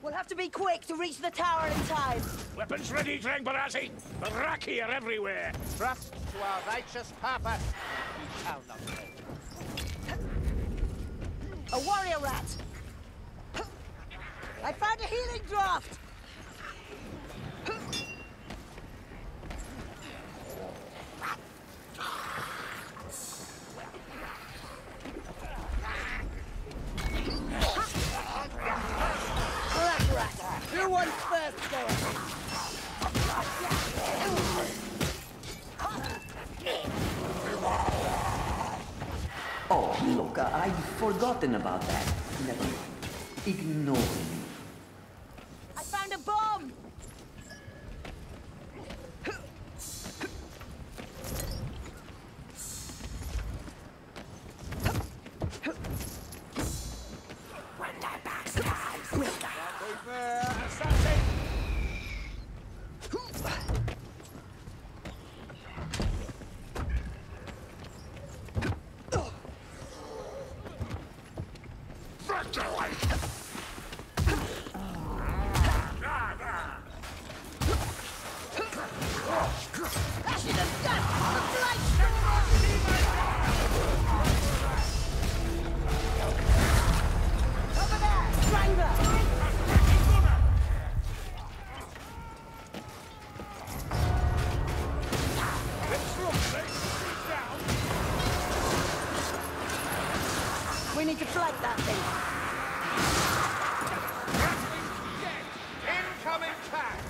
We'll have to be quick to reach the tower in time. Weapons ready, Drengbarazzi! The Raki are everywhere! Trust to our righteous purpose. We shall not fail. A warrior rat! I found a healing draft! Who wants first going? Oh, look, I'd forgotten about that. Never mind. Ignore me. I found a bomb! When that backstabs, we'll die. Assassin! We need to flank that thing. Incoming tag!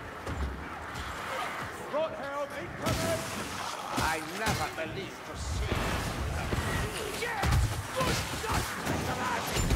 Rothelm incoming! I never believed to see. Yes! Good shot, Drengbarazzi!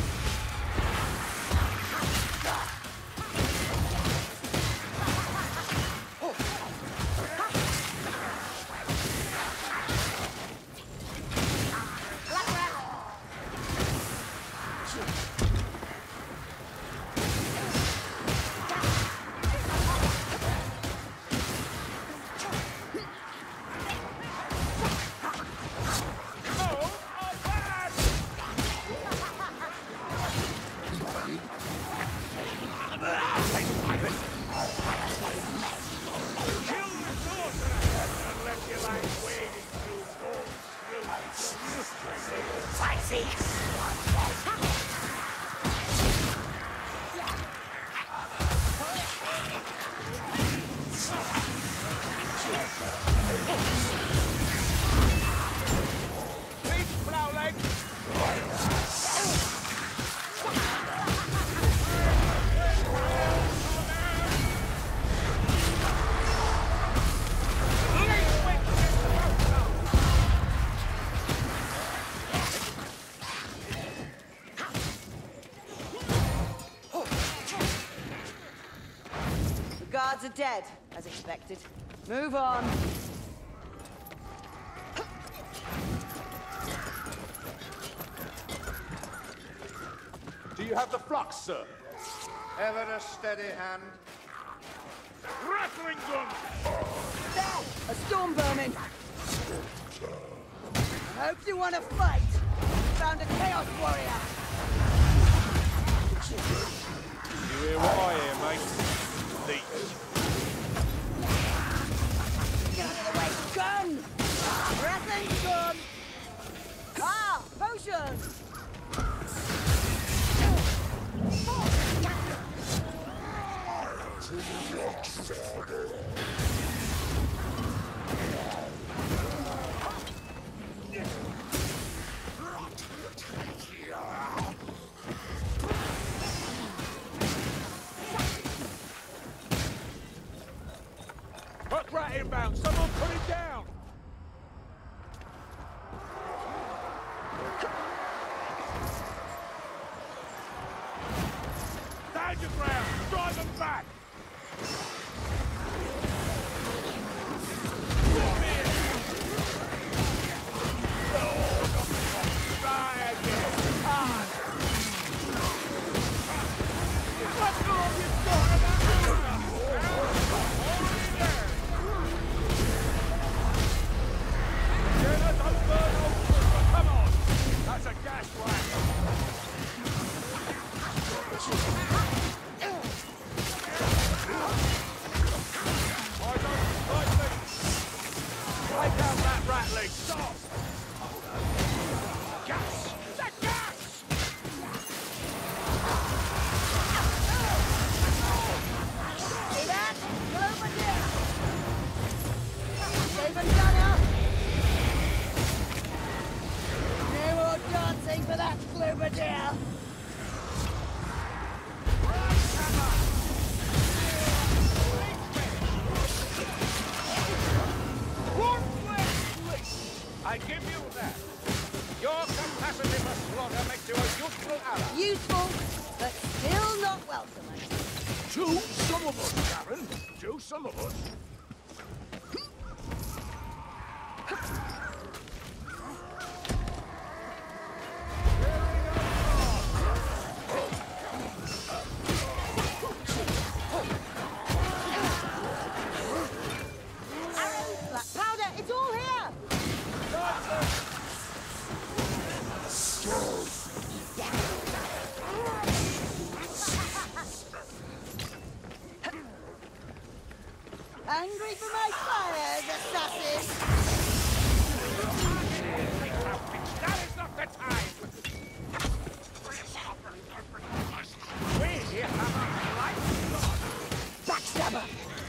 Guards are dead, as expected. Move on. Do you have the flux, sir? Ever a steady hand. Rattling gun! There! A storm vermin! I hope you want to fight! Found a Chaos Warrior! You hear what I hear, mate? Leech. Get out of the way! Gun! Rattling gun! Ah! Potion! Hook rat inbound! Someone put it down! Stand your ground! Drive them back! That's a gas rat! stop! Gas! The gas! See that? Globadil! Stephen Gunner! No more dancing for that Globadil! I give you that. Your capacity for slaughter makes you a useful ally. Useful, but still not welcome. To some of us, Karen. To some of us. Arrows, black powder, it's all here! Angry for my fires, assassin! That is not the time. We have a life. Backstabber!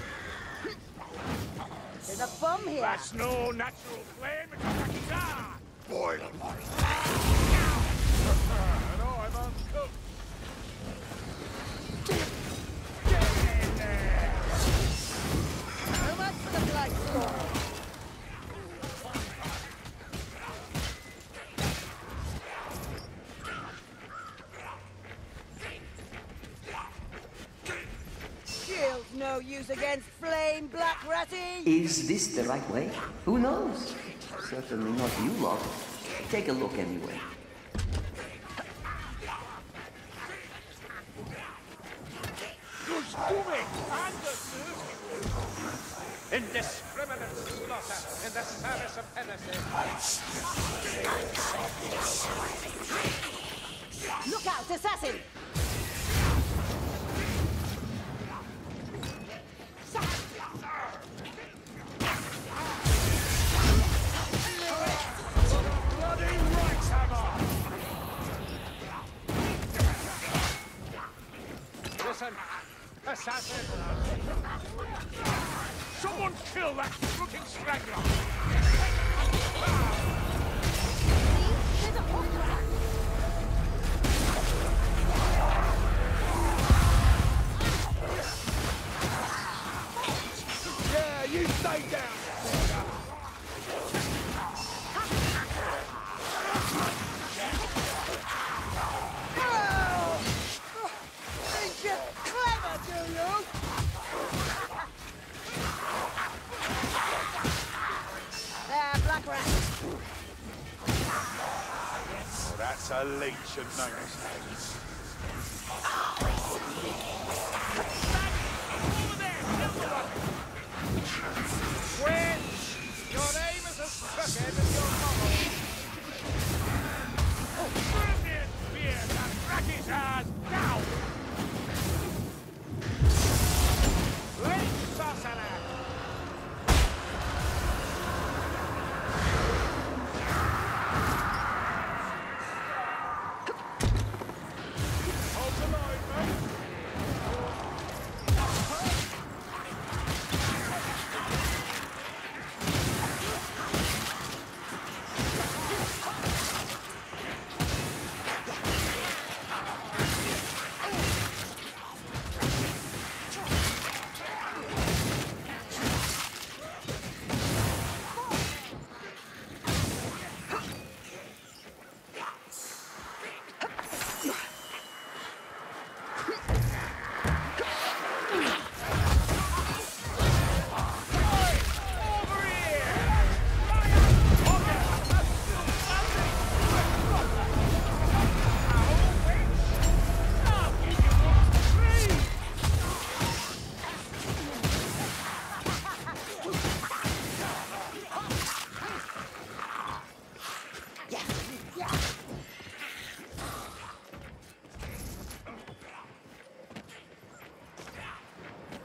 There's a bomb here! That's no natural flame, it's a Rakizar! Boil And I'm uncooked. Get in there! So much for the blood story! Shield's no use against flame, Black Ratty! Is this the right way? Who knows? Certainly not you lot. Take a look anyway. Consuming! And the dirty Indiscriminate slaughter in the service of heresy. Look out, assassin! bloody right hammer! Listen, assassin. Someone kill that crooked strangler! There's a horse trap! Yeah, you stay down! Oh! Think you're clever, do you? There, Black Rat. Oh, that's a leech of notice. Witch! Your aim is as crooked as your mother. Brilliant spear that Rakizar down! Late sorcerer! Hold the line, mate!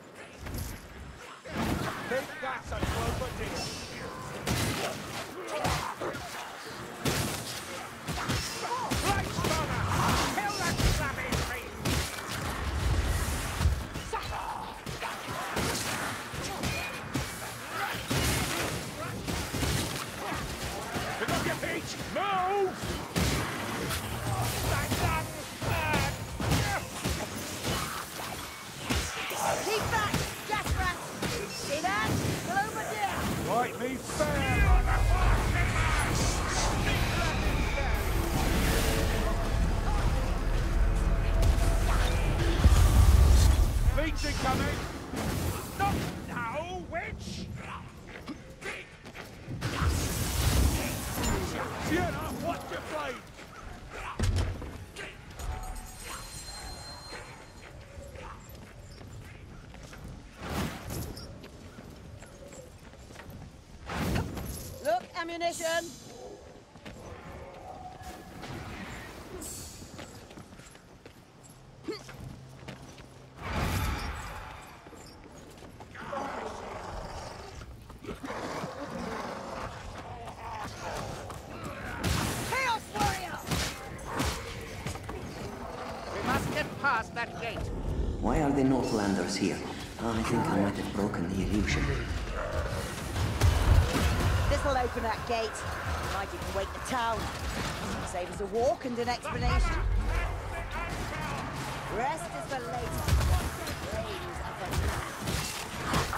Think that's a clover deal. Me fair! Leech incoming! Not now, witch! Sienna, watch your blade! Look, ammunition! Chaos Warrior! We must get past that gate. Why are the Northlanders here? I think I might have broken the illusion. This'll open that gate. Might even wake the town. Save us a walk and an explanation. Rest is for later. Brains are for now.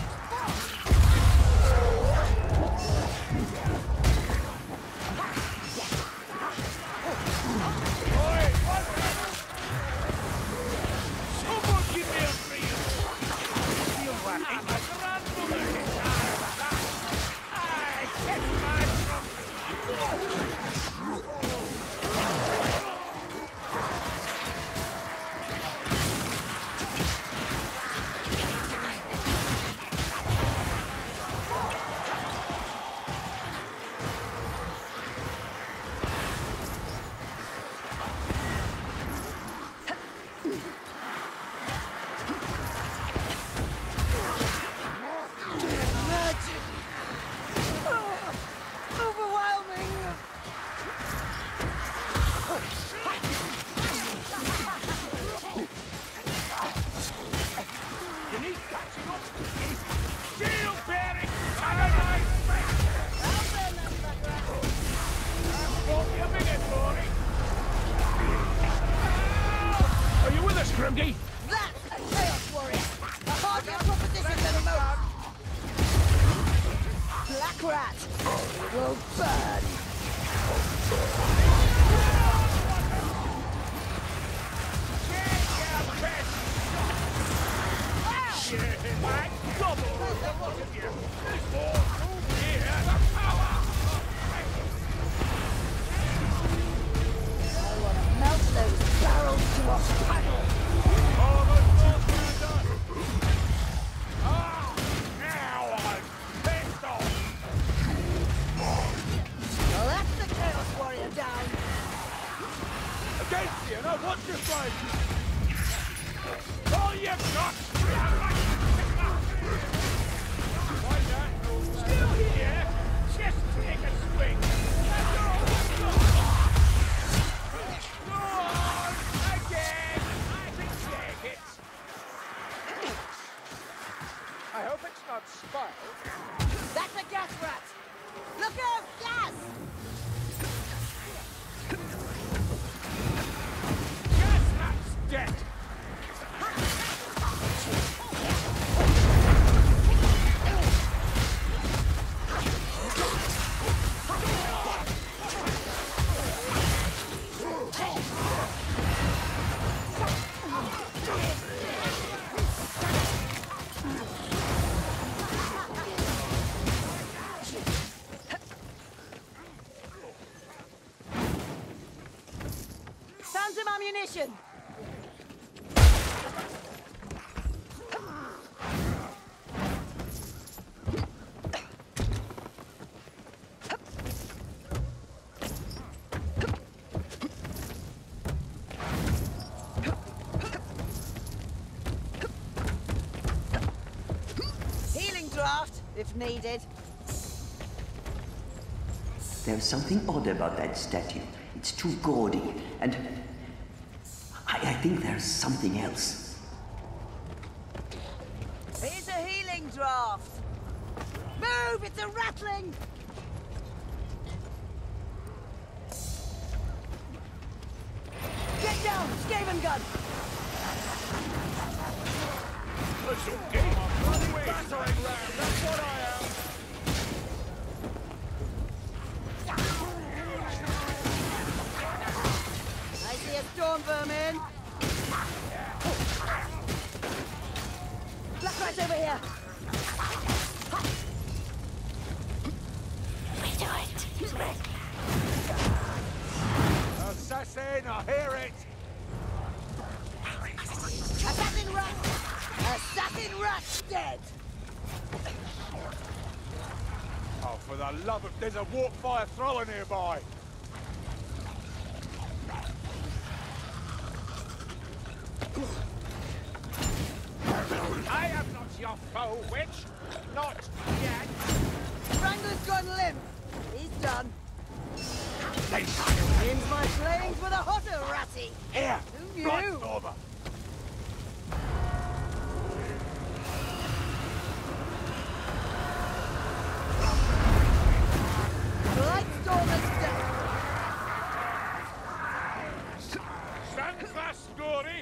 Someone give me a breather! Feel what in my grandmother! I get my Magic! Overwhelming! You need catching up! Shield bearing! Paradise! Won't be a minute, Rory! Are you with us, Grimgy? That's a Chaos Warrior! A harder proposition than a moat! Black Rat! It will burn! I want to melt those barrels to a puddle! Let the Chaos Warrior down! Against you, now watch your fight! All you've got! Why not? Still here! Just take a swing! Go on! Again! I can take it! I hope it's not spoiled. That's a gas rat! Look out! Gas! Yes, that's dead! Found some ammunition! Healing draft, if needed. There's something odd about that statue. It's too gaudy, and I think there's something else. Here's a healing draft. Move! It's a rattling! Get down! Skaven gun! That's okay. Battering ram, that's what I am! here. We do it. Assassin, I hear it! Assassin Rat! Assassin Rat dead! Oh, for the love of... There's a warp fire thrower nearby! I am not your foe, witch! Not yet! Wrangler's gone limp. He's done. Ends my slayings for the hotter, Ratty! Here! Who Blood knew? Stormer! Blightstormer's dead. Stand fast, Gory!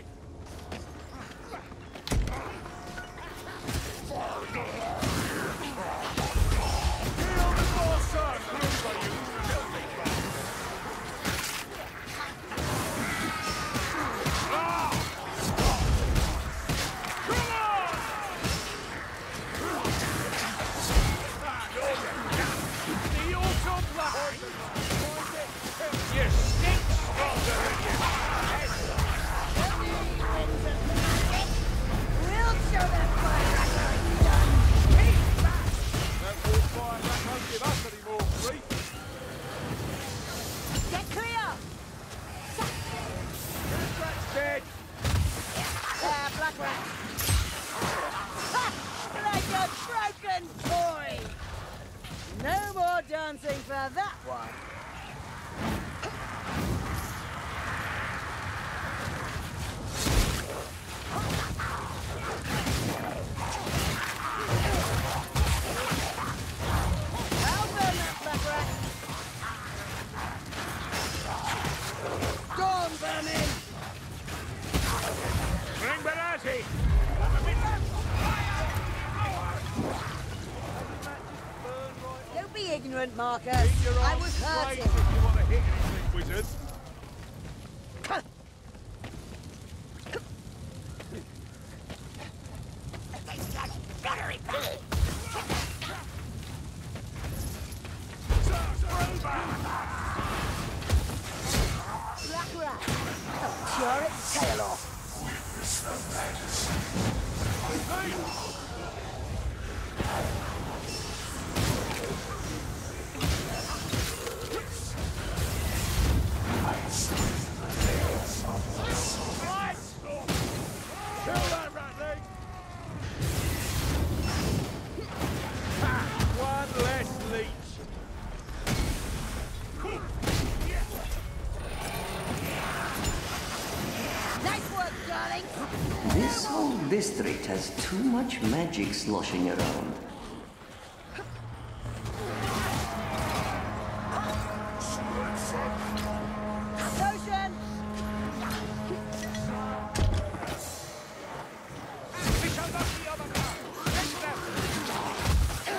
Feel the more sun over you, filthy bastard! Ah! Come on! Ah, the autumn black! You stink stronger than you head! We'll show them fire Wrangler is done. That warfire that won't give us any more grief. Get clear! Rat's dead. There, Black Rat. Ha! Like a broken toy! No more dancing for that one. I'll burn that Black Rat. Storm vermin! Bring Benazzi. Don't be ignorant, Marcus. Keep your I arms was straight hurting. if you want to hit anything, wizard. Black Rat. I'll tear its tail off. Kill that ratling! Ha! One less leech. Nice work, darling. This whole district has too much magic sloshing around. Potion! Pick up the other guy. Take them.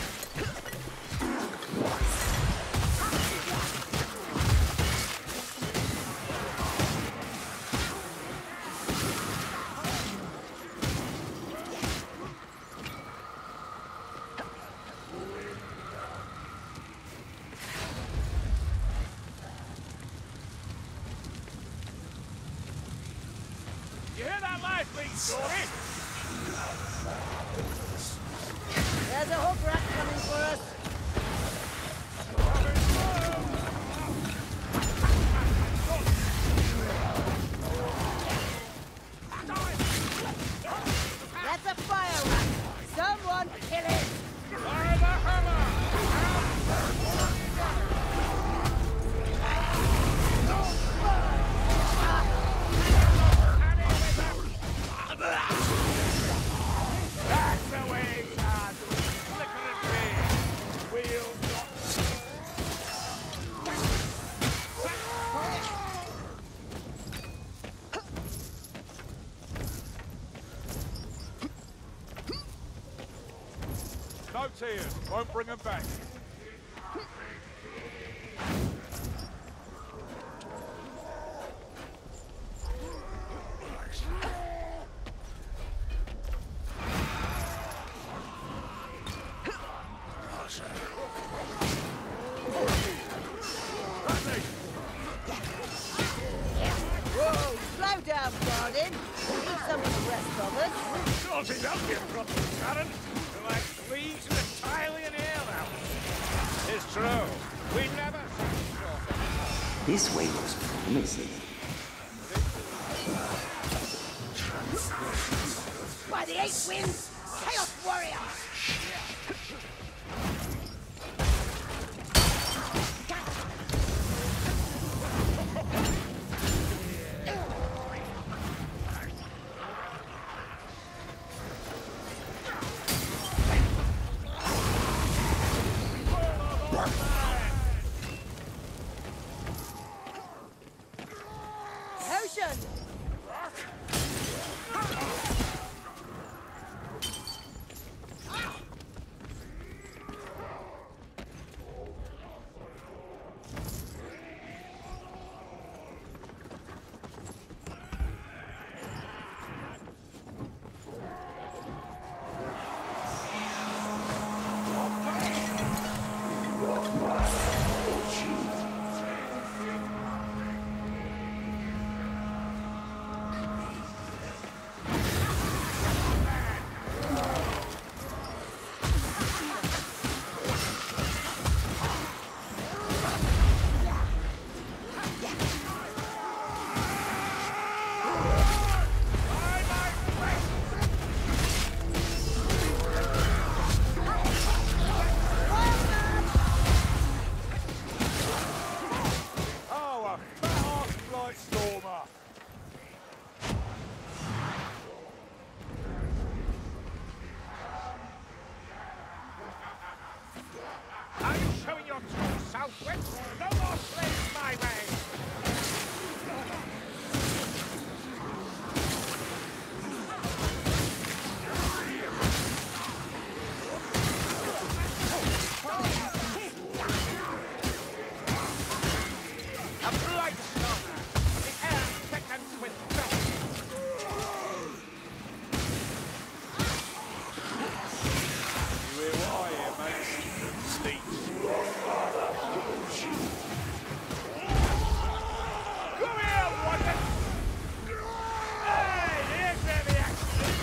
You hear that live beat, Dory? There's a hook rat coming for us. Coming through. That's a fire rat. Someone kill it. Fire the hammer! That's the way it's done. Flicker and fear. We'll not... No tears. Won't bring them back. Salty milk you've got, Sharon. They're like fleas in a Thailand alehouse. It's true. We never sat short. This way looks promising. By the eight winds, Chaos Warrior! Potion! Are you showing your true southwest? No more slaves my way! A bright star! The air thickens with dust! You hear what I hear, mate? Sneaks. Come here, Watson! Hey, here's where the action is.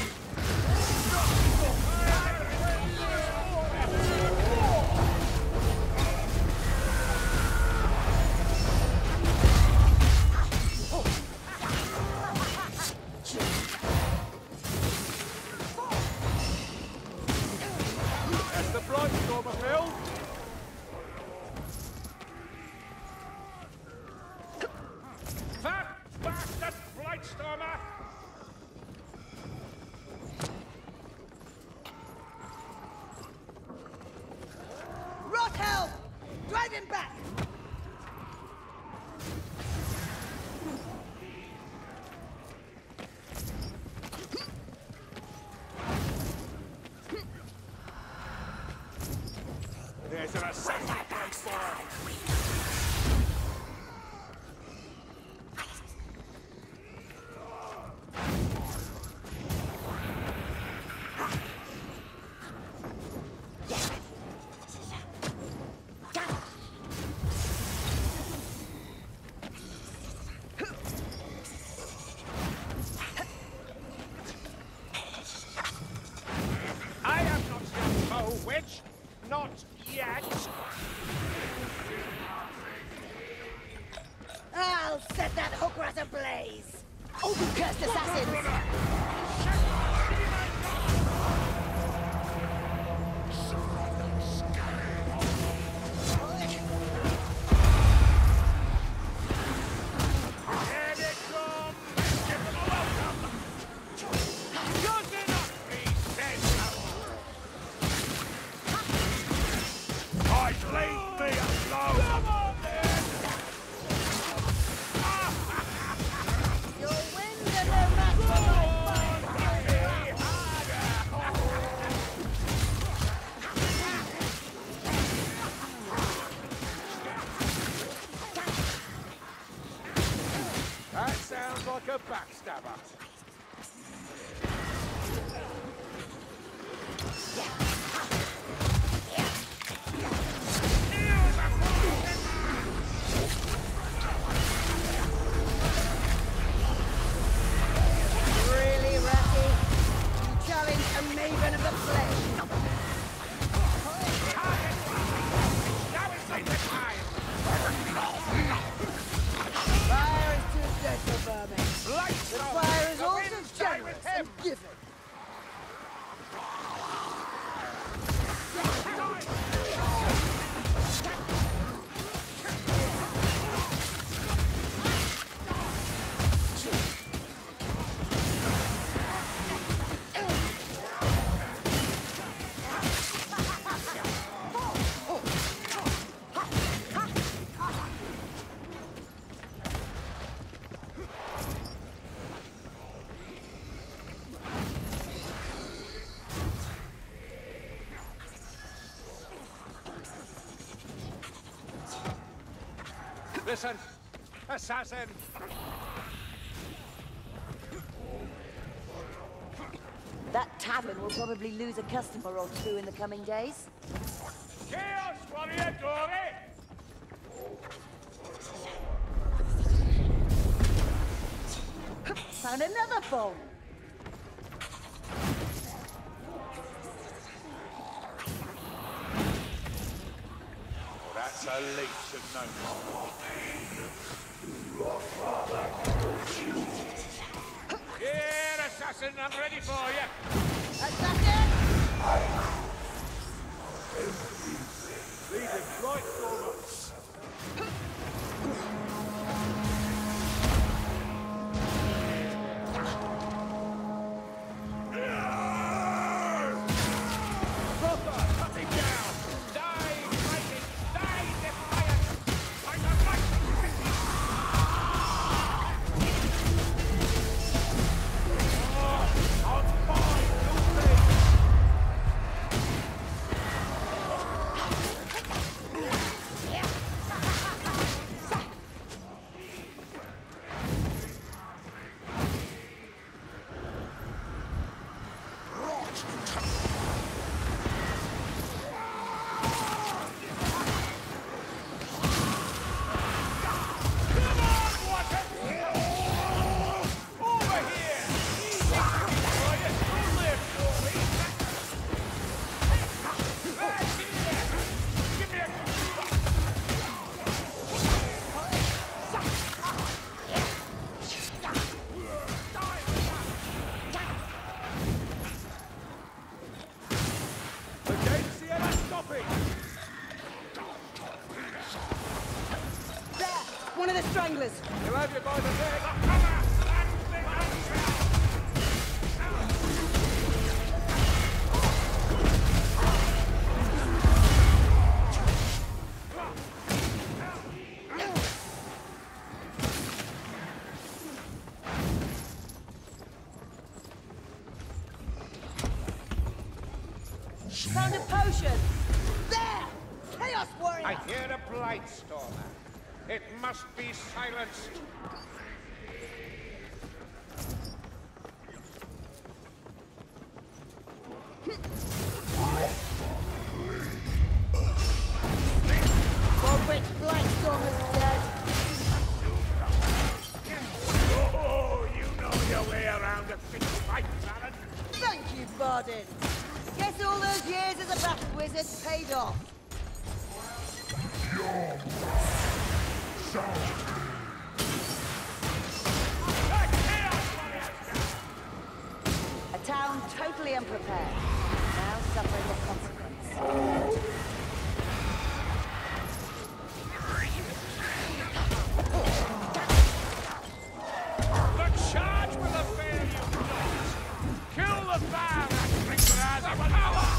That's the Blightstormer, Phil. Fat bastard Blightstormer! Rothelm! Drive him back! There's an assassin Blightstormer! I am not your foe, witch! Not yet! I'll set that hooker at ablaze! Oh, you cursed assassins! Here they come! Give them a welcome! Good enough, he says! I leave me alone! Come on, then! Your winds are no match for my That sounds like a backstabber. Really, Ratty? You challenge forgiven. Listen, assassin! That tavern will probably lose a customer or two in the coming days. Chaos Warrior Dory! Found another phone. That's a leech of notice. Here, assassin, I'm ready for you! Assassin! Lead him right forward. Proper! Cut him down! Die fighting! Die defiant! Fight the fight! On fire! One of the stranglers. He'll have you by the neck. Cover! That's the answer! Found a potion. There! Chaos Warrior! I hear a Blightstormer. It must be silenced. Robert Blightstormer's dead. Oh, you know your way around a big fight, Baron. Thank you, Bardin. Guess all those years as a battle wizard paid off. A town totally unprepared, now suffering the consequence. The charge will avail you not. Kill the Baron, Ringrazzi.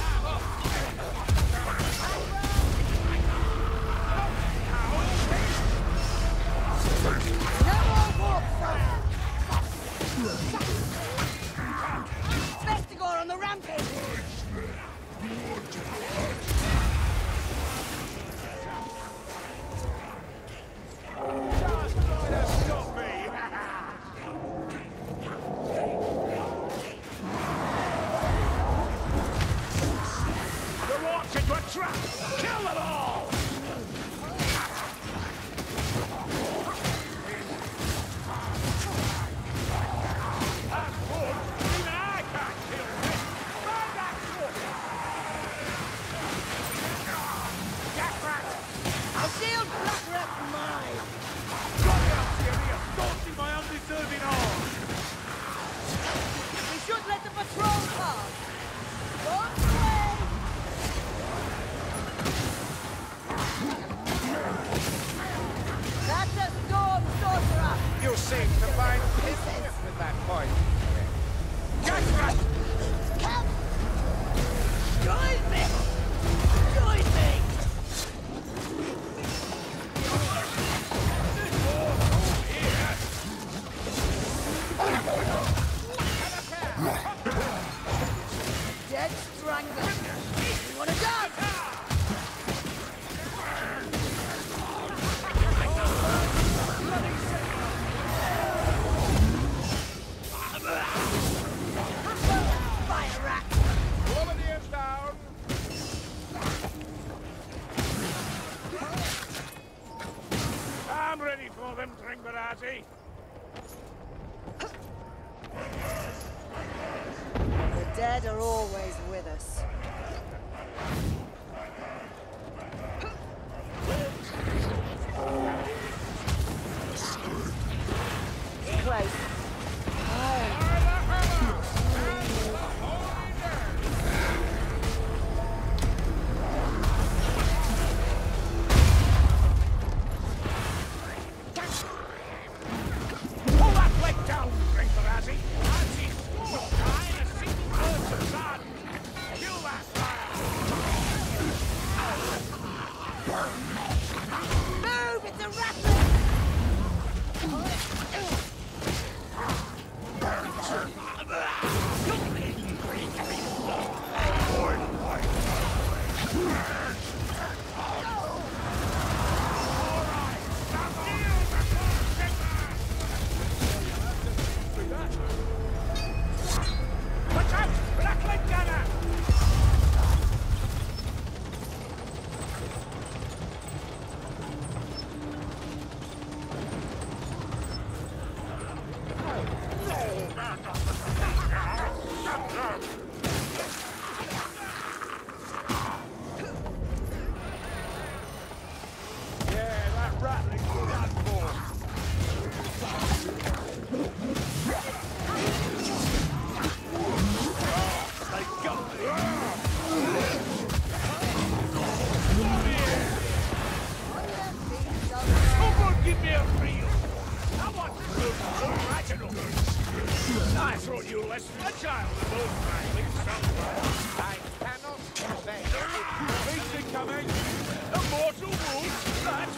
No more warp fire! Vestigor on the rampage! Just try to stop me. The walks into a trap. Kill them all. That's good. Even I can't kill this. Burn that sword. Jackrat. I'll shield Blackrat mine! Bloody hell, Siri, you're daunting my undeserving arm. We should Dead strangler. You wanna dance? Fire rat. Grenadiers down. I'm ready for them, Tringbarazzi. The dead are always with us. Close. Pull that leg down, Tringbarazzi. I've seen no time a single person's son. Kill that fire. Move! It's a rattler! Watch out! Rattling gunner! Yeah, that rattling's done for. They got me. Come on, give me a reel. I want good original. I thought you less than a child of those rattlings somewhere. I cannot obey. Police incoming. A mortal wound. That.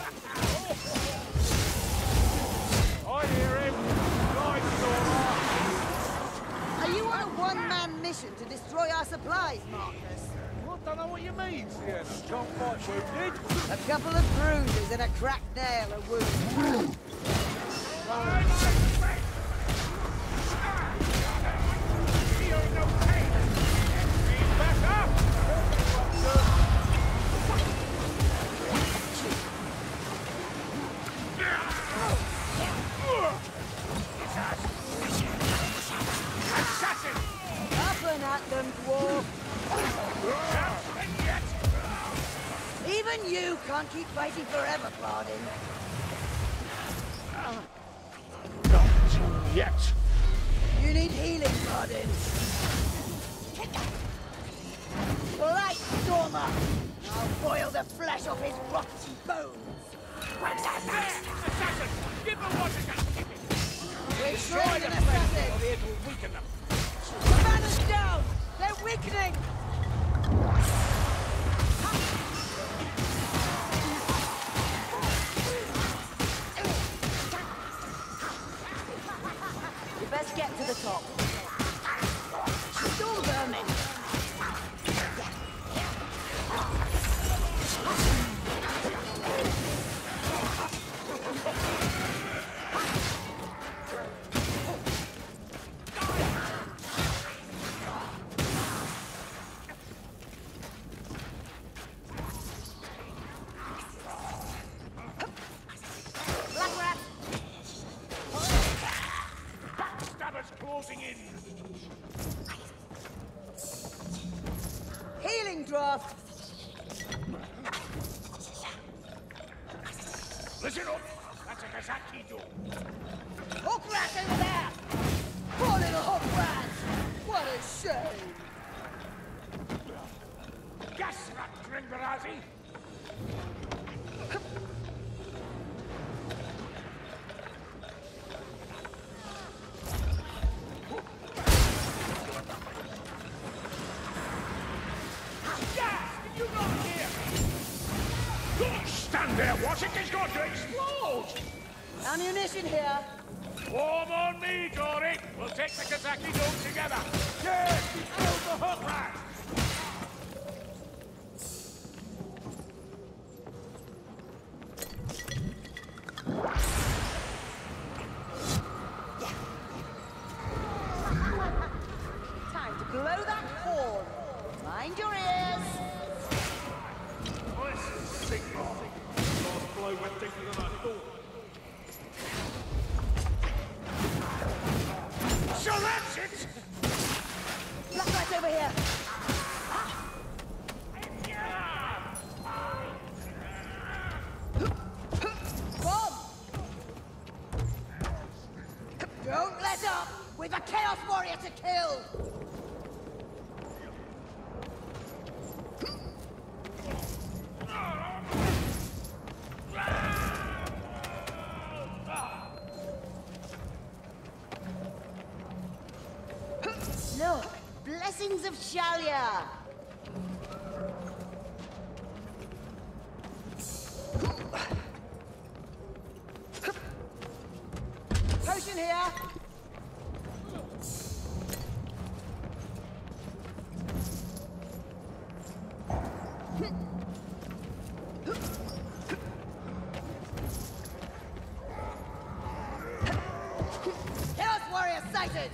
I hear him. Right, Sora. Are you on a one-man mission to destroy our supplies, Marcus? I don't know what you mean, Sienna. Can't fight wounded. A couple of bruises and a cracked nail are wounded. Feel no pain. Feel better. Assassin! Up and at them, dwarf! And yet, Even you can't keep fighting forever, Bardin. not yet. You need healing, Bardin. Light Stormer! I'll boil the flesh off his rotten bones! Assassin! Give them what you can give it. We're Destroy short the an place, assassin! or it will weaken them. The banner's down! They're weakening! You best get to the top. Storm vermin! Black rat! Backstabbers closing in. Healing draft! Listen up. That's a Kazaki door. Hook rat over there! Poor little hook rat! What a shame! Gas rat, Tringbarazzi. Gas! Did you not hear? Don't stand there watching. It's going to explode. Ammunition here! Warm on me, Dory. We'll take the Kazaki dome together. Yes, we killed the hook rat. Blow that horn. Mind your ears. Nice signal. Last blow went deeper than I thought. So that's it! Black Rat over here. Bob! Don't let up! We've a Chaos Warrior to kill! Look! Blessings of Shalia! Potion here! Chaos Warrior sighted!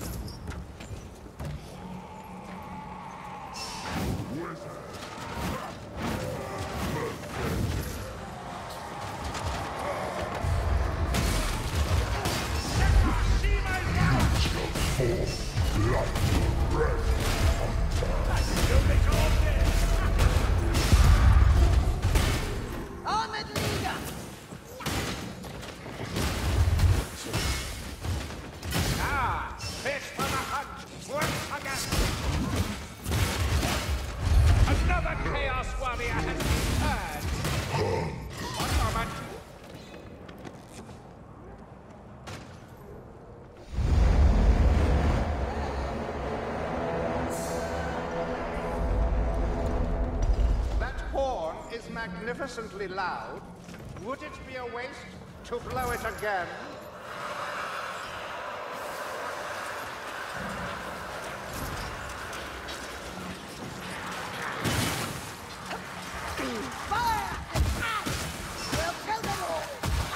Armored leader! Ah! Fish for the hunt! Once again! Another Chaos Warrior has returned! One moment! That horn is magnificently loud. Would it be a waste to blow it again? Fire and ash! We'll kill them all!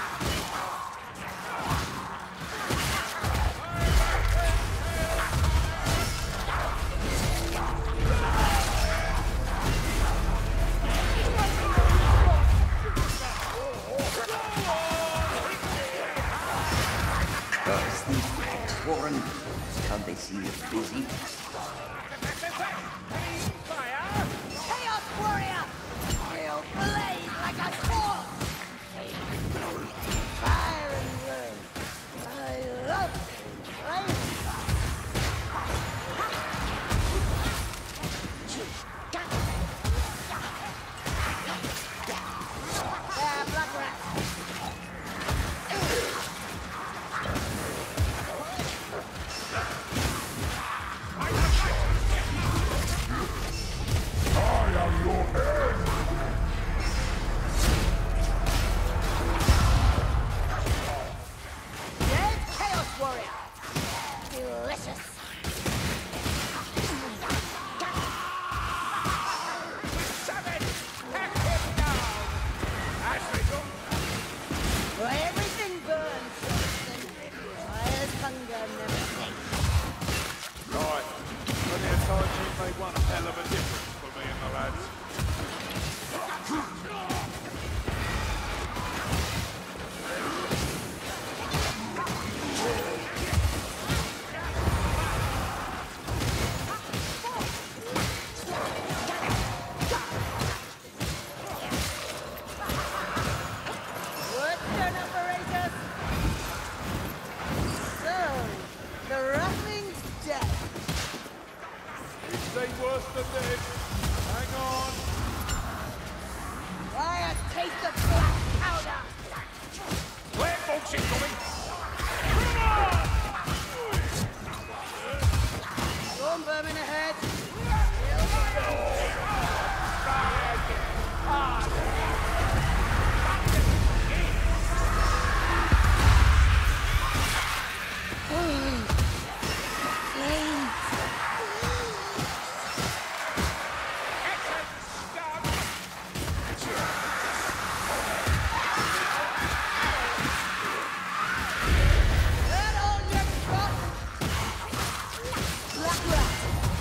Curse these rats, Warren. Can't they see you're busy? Fire! Chaos Warrior! You'll blaze like a corpse! Fire and ruin! I love There, Black Rat! Dead Chaos Warrior! Delicious! Savage! Hack him down! As we go! Why everything burns, Jonathan. Fire's hunger never sleeps. Right. Plenty of times you made one hell of a difference for me and the lads. Wood turn operators! So, the roughing's dead. It's they worse than dead. Hang on. Why a taste of black powder! Where folks incoming? Storm vermin ahead! That all you've got? Black Rat!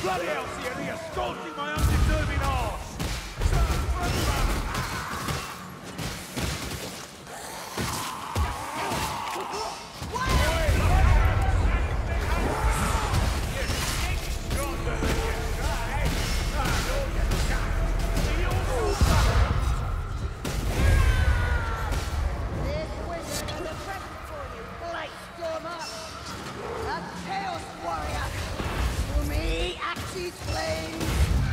Bloody hell, Sierra, you're scorching my undeserving arse! This wizard has a present for you. Light storm up. A Chaos Warrior. To me, Axe's flames.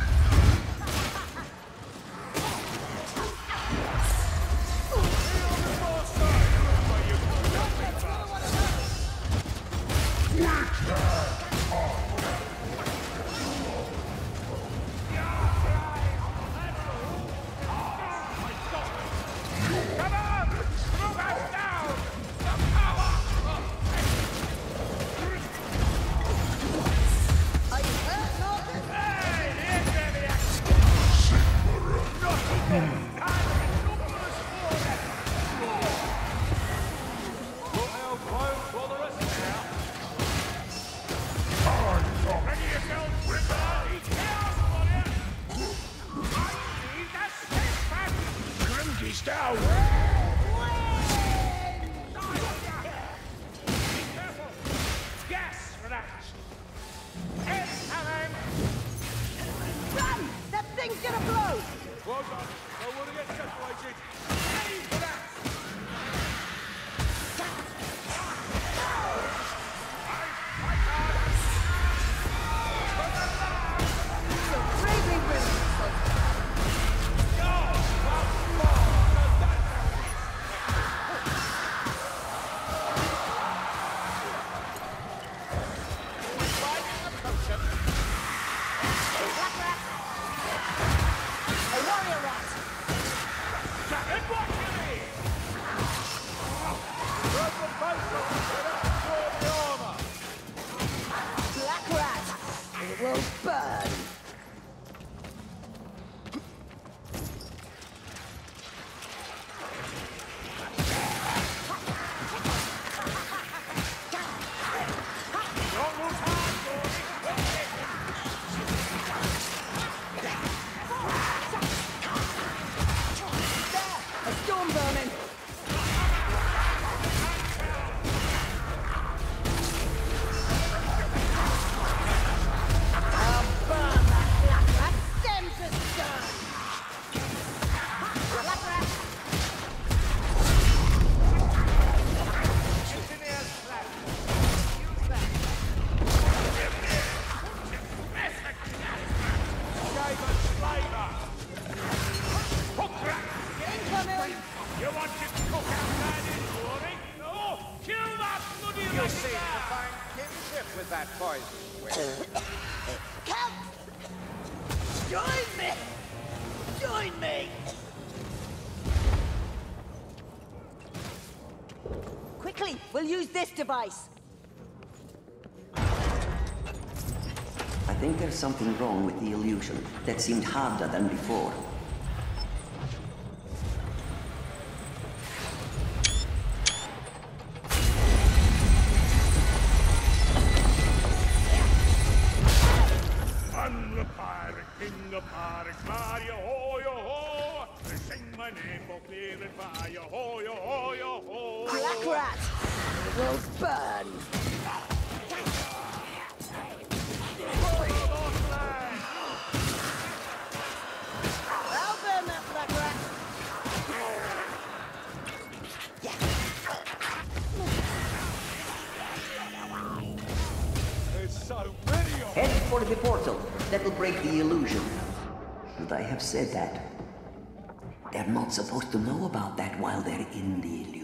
Come on! Move us down! The power! Are you hurt, Norton? Hey, here's the action! Not even! Ready yourself, Ripper! He's down for you! I need that step back! Grimky's down! Be careful! Gas for that! Incoming! Run! That thing's gonna blow! Well done! I want to get separated! Ready for that! Bravely brilliant. Black rat. A warrior rat. And what you need? Grab the boat and destroy the armor! Black rat. It will burn. Almost hard, There! A storm vermin. I'll burn that black rat stem to stern. Black rat. Engineer's plan. Use that. Gave us flavor! Hook rat! Incoming. You want to cook out that in, Rory? Oh, kill that bloody You rat seem to now! find kinship with that poison. Come! Join me! Join me! Quickly, we'll use this device. I think there's something wrong with the illusion that seemed harder than before. I'm the pirate, king of pirates, Mario, ho, yo, ho! They sing my name for clear and fire, ho, yo, ho, yo, ho! Black rat! It will burn! I'll burn that black rat! There's so many of them! Head for the portal. That'll break the illusion. Should I have said that? They're not supposed to know about that while they're in the illusion.